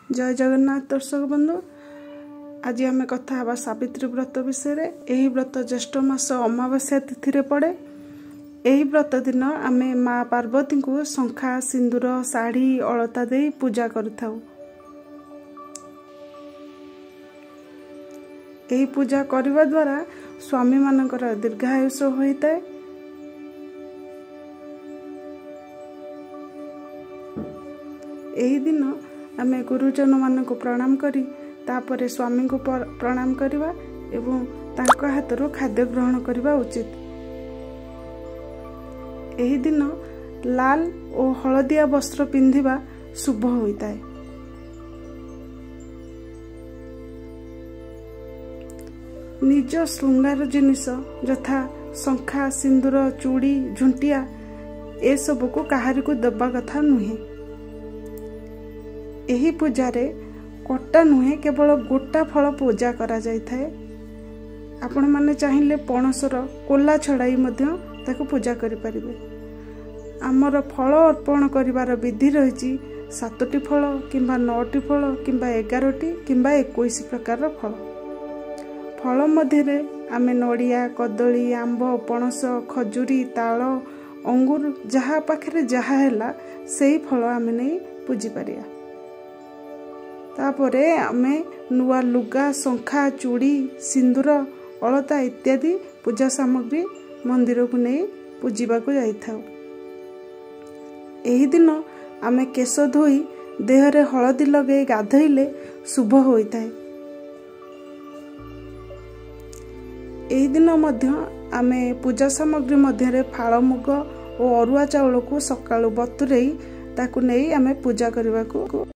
जय जगन्नाथ दर्शक बंधु। आज आम कथा हवा सावित्री व्रत विषय। यही व्रत ज्येष्ठ मास अमावास्या तिथि पड़े। यही व्रत दिन आम माँ पार्वती को शंखा सिंदूर शाढ़ी अलता दे पूजा करूँ। यही पूजा करने द्वारा स्वामी मानकर दीर्घायुष होता है। यही दिन आमे गुरुजन मान को प्रणाम करी तापरे स्वामी को प्रणाम करवा एवं तांको हाथरू खाद्य ग्रहण करवा उचित। यही दिन लाल और हलदिया वस्त्र पिंधिबा शुभ होता है। निज श्रृंगार जिनिस यथा शंखा सिंदूर चूड़ी झुंटिया ए सब को काहारी को दबा कथा नुहे। यही पूजारे कटा नुहे केवल गोटा फल पूजा करा जाय थाए। आपण माने चाहिए पणसर कोला छड़ाई ताको पूजा करि परिबे। आमर फल अर्पण करिवार विधि रही 7टी फल किंबा 9टी फल किंबा 11टी किंबा 21 प्रकार फल। फल मध्य आमे नड़िया कदली आंब पणस खजूरी ताल अंगूर जहा पाखरे जहा हैला सेही फल आमे नहीं पूजी पारिया। तापरे आमे नुआ लुगा शंखा चूड़ी सिंदूर अलता इत्यादि पूजा सामग्री मंदिर को नहीं पूजिबा को जाई थाउ। एही दिन आमे केश धोई देहरे हलदी लगे गाधइले शुभ होता है। एही दिन मध्य आमे पूजा सामग्री मध्य फाड़ मुग और अरुआ चाउल को सकाळु बतुरई ताकू नहीं आमे पूजा करबा को